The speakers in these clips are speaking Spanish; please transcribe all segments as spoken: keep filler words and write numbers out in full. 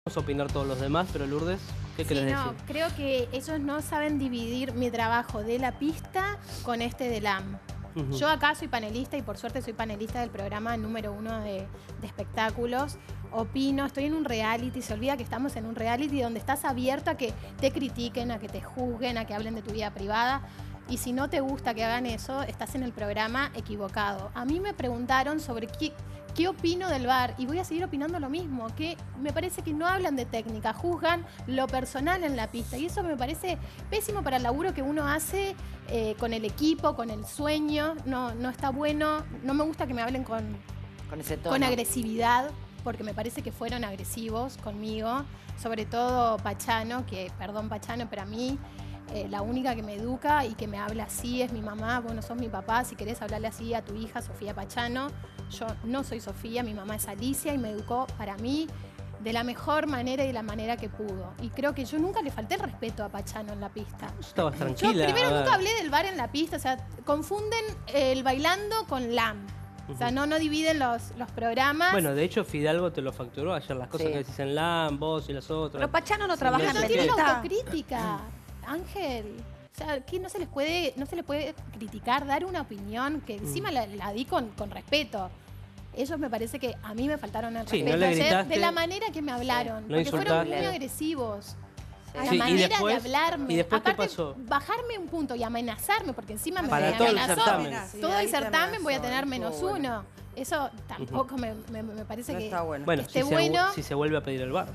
Vamos a opinar todos los demás, pero Lourdes, ¿qué Sí, querés no, decir? creo que ellos no saben dividir mi trabajo de la pista con este del A M. Uh-huh. Yo acá soy panelista y por suerte soy panelista del programa número uno de, de espectáculos. Opino, estoy en un reality, se olvida que estamos en un reality donde estás abierto a que te critiquen, a que te juzguen, a que hablen de tu vida privada. Y si no te gusta que hagan eso, estás en el programa equivocado. A mí me preguntaron sobre qué, qué opino del V A R y voy a seguir opinando lo mismo, que me parece que no hablan de técnica, juzgan lo personal en la pista y eso me parece pésimo para el laburo que uno hace eh, con el equipo, con el sueño, no, no está bueno, no me gusta que me hablen con, con, ese tono. con agresividad, porque me parece que fueron agresivos conmigo, sobre todo Pachano, que perdón Pachano, pero a mí Eh, la única que me educa y que me habla así es mi mamá. Vos no sos mi papá, si querés hablarle así a tu hija, Sofía Pachano. Yo no soy Sofía, mi mamá es Alicia y me educó para mí de la mejor manera y de la manera que pudo. Y creo que yo nunca le falté el respeto a Pachano en la pista. Tú estabas tranquila. Yo primero a ver. nunca hablé del bar en la pista, o sea, confunden el bailando con L A M. O sea, no, no dividen los, los programas. Bueno, de hecho Fidalgo te lo facturó ayer, las cosas Sí. que decís en L A M, vos y las otras. Pero Pachano no Sí, trabaja no en no sé tienen qué. pista. autocrítica, Ángel. O sea, que no se les puede, no se les puede criticar, dar una opinión que encima Mm. la, la di con, con respeto. Ellos me parece que a mí me faltaron el Sí, respeto no le ayer gritaste. de la manera que me hablaron. No porque fueron insultaste. muy agresivos. La Sí, y manera después- de hablarme. y después, ¿qué Aparte, pasó? bajarme un punto y amenazarme, porque encima me Para todo el amenazó. certamen. Todo ahí el te certamen voy a amenazó, tener estuvo menos bueno. uno. Eso tampoco me, me- me parece No que... está bueno. Bueno, que si esté se, bueno. si se vuelve a pedir el V A R.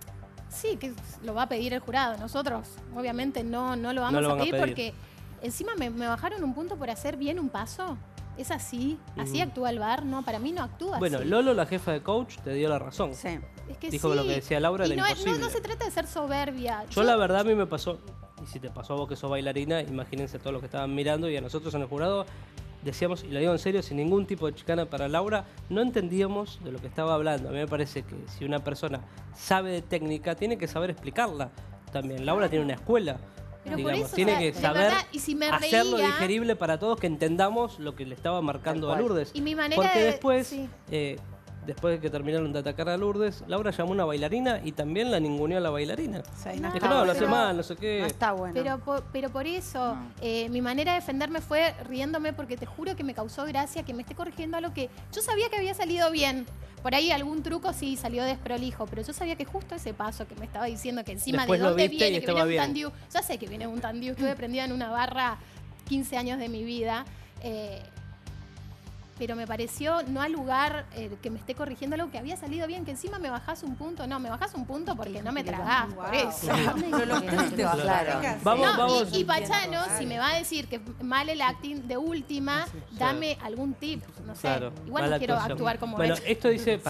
Sí, que lo va a pedir el jurado. Nosotros, obviamente, no, no lo vamos No lo a, van a pedir pedir. porque encima me, me bajaron un punto por hacer bien un paso. ¿Es así? ¿Así Ujú. actúa el V A R? No, para mí no actúa Bueno, así. Lolo, la jefa de coach, te dio la razón. Sí. Es que dijo sí. que lo que decía Laura y era no, es- no, imposible. no se trata de ser soberbia. Yo la verdad a mí me pasó, y si te pasó a vos que sos bailarina, imagínense todos los que estaban mirando y a nosotros en el jurado decíamos, y lo digo en serio, sin ningún tipo de chicana para Laura, no entendíamos de lo que estaba hablando. A mí me parece que si una persona sabe de técnica, tiene que saber explicarla también. Laura tiene una escuela, Pero por digamos, eso, tiene o sea, que de saber verdad, y si me hacerlo reía- digerible para todos, que entendamos lo que le estaba marcando Tal a cual. Lourdes. Y mi manera Porque de- después, sí. eh, después de que terminaron de atacar a Lourdes, Laura llamó a una bailarina y también la ninguneó a la bailarina. Sí, No, no, Dijo, está no, lo bueno. hace mal, no sé qué. No está bueno. Pero por, pero por eso, No. eh, mi manera de defenderme fue riéndome porque te juro que me causó gracia que me esté corrigiendo algo que yo sabía que había salido bien. Por ahí algún truco sí salió desprolijo, pero yo sabía que justo ese paso que me estaba diciendo que encima Después de lo dónde viste y viene, que estaba viene un bien. tandiu. Ya sé que viene un tandiu, estuve prendida en una barra quince años de mi vida. eh, pero me pareció no al lugar eh, que me esté corrigiendo algo que había salido bien, que encima me bajás un punto. No, me bajás un punto porque no me tragás, por eso. Pero los tres te bajaron. Claro. Vamos, No, vamos. y, y Pachano, si me va a decir que mal el acting de última, dame algún tip. No sé. Claro, Igual mala no quiero actuación. actuar como Bueno, él. esto dice...